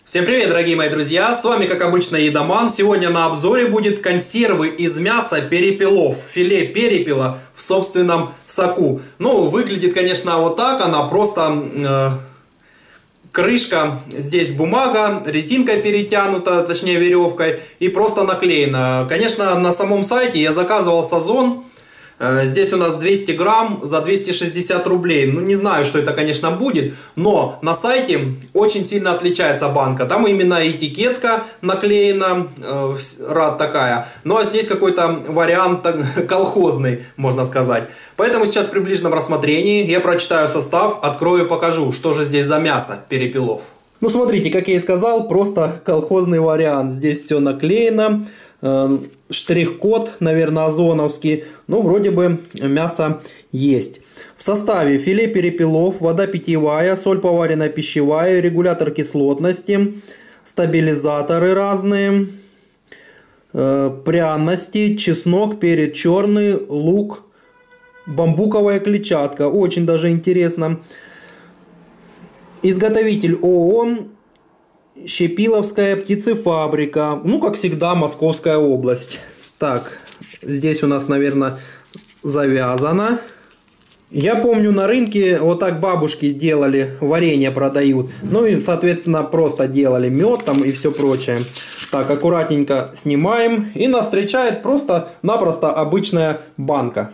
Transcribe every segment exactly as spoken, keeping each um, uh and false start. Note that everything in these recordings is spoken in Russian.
Всем привет, дорогие мои друзья, с вами как обычно Едоман. Сегодня на обзоре будет консервы из мяса перепелов, филе перепела в собственном соку. Ну, выглядит, конечно, вот так, она просто... Э, крышка, здесь бумага, резинкой перетянута, точнее веревкой, и просто наклеена. Конечно, на самом сайте я заказывал с Озон. Здесь у нас двести грамм за двести шестьдесят рублей. Ну, не знаю, что это, конечно, будет, но на сайте очень сильно отличается банка. Там именно этикетка наклеена, э, рад такая. Ну, а здесь какой-то вариант колхозный, можно сказать. Поэтому сейчас при ближнем рассмотрении я прочитаю состав, открою и покажу, что же здесь за мясо перепелов. Ну, смотрите, как я и сказал, просто колхозный вариант. Здесь все наклеено. Штрих-код, наверное, озоновский. Ну, вроде бы мясо есть. В составе филе перепелов, вода питьевая, соль поваренная пищевая, регулятор кислотности, стабилизаторы разные, э, пряности, чеснок, перец черный, лук, бамбуковая клетчатка. Очень даже интересно. Изготовитель ООО Щепиловская птицефабрика. Ну, как всегда, Московская область. Так, здесь у нас, наверное, завязано. Я помню, на рынке вот так бабушки делали, варенье продают. Ну и, соответственно, просто делали мед там и все прочее. Так, аккуратненько снимаем. И нас встречает просто-напросто обычная банка.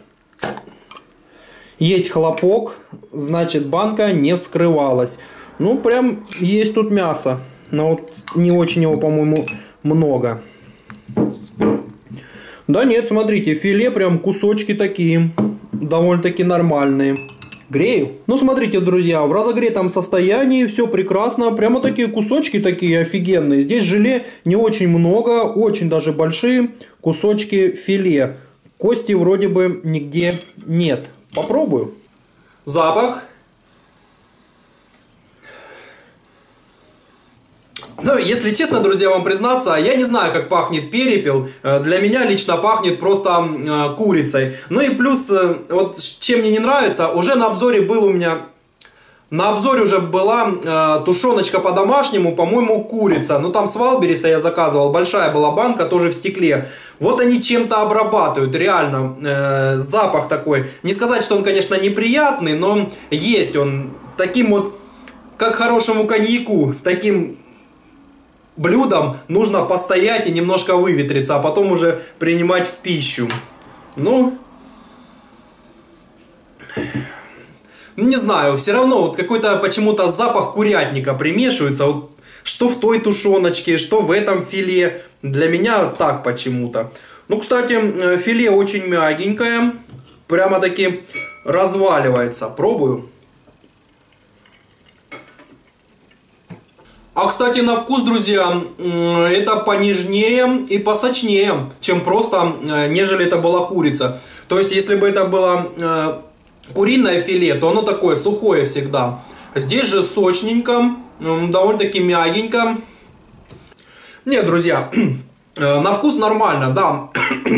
Есть хлопок, значит, банка не вскрывалась. Ну, прям есть тут мясо. Но вот не очень его, по-моему, много. Да нет, смотрите, филе прям кусочки такие, довольно-таки нормальные. Грею. Ну, смотрите, друзья, в разогретом состоянии все прекрасно. Прямо такие кусочки такие офигенные. Здесь желе не очень много, очень даже большие кусочки филе. Кости вроде бы нигде нет. Попробую. Запах. Ну, если честно, друзья, вам признаться, я не знаю, как пахнет перепел. Для меня лично пахнет просто э, курицей. Ну и плюс, э, вот чем мне не нравится, уже на обзоре был у меня... На обзоре уже была э, тушеночка по-домашнему, по-моему, курица. Ну, там с Валбериса я заказывал, большая была банка, тоже в стекле. Вот они чем-то обрабатывают, реально. Э, запах такой. Не сказать, что он, конечно, неприятный, но есть он таким вот, как хорошему коньяку, таким... блюдом нужно постоять и немножко выветриться, а потом уже принимать в пищу. Ну, не знаю, все равно вот какой-то почему-то запах курятника примешивается. Вот, что в той тушеночке, что в этом филе. Для меня так почему-то. Ну, кстати, филе очень мягенькое. Прямо-таки разваливается. Пробую. А, кстати, на вкус, друзья, это понежнее и посочнее, чем просто, нежели это была курица. То есть, если бы это было куриное филе, то оно такое сухое всегда. Здесь же сочненько, довольно-таки мягенько. Нет, друзья, на вкус нормально, да.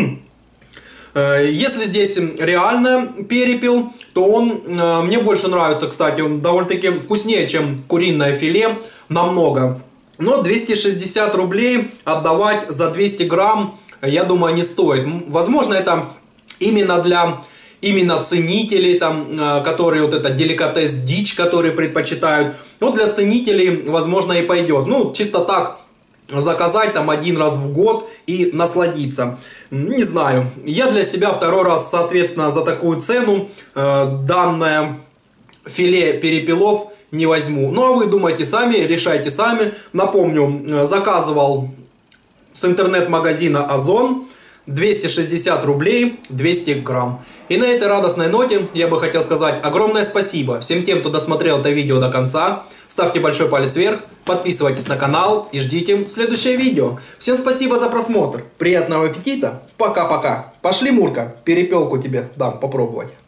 Если здесь реально перепел, то он мне больше нравится, кстати, он довольно-таки вкуснее, чем куриное филе, намного. Но двести шестьдесят рублей отдавать за двести грамм, я думаю, не стоит. Возможно, это именно для именно ценителей, там, которые вот это деликатес дичь, которые предпочитают. Вот для ценителей, возможно, и пойдет. Ну, чисто так. Заказать там один раз в год и насладиться. Не знаю. Я для себя второй раз, соответственно, за такую цену э, данное филе перепелов не возьму. Ну, а вы думайте сами, решайте сами. Напомню, э, заказывал с интернет-магазина Озон. двести шестьдесят рублей, двести грамм. И на этой радостной ноте я бы хотел сказать огромное спасибо всем тем, кто досмотрел это видео до конца. Ставьте большой палец вверх, подписывайтесь на канал и ждите следующее видео. Всем спасибо за просмотр, приятного аппетита, пока-пока. Пошли, Мурка, перепелку тебе дам попробовать.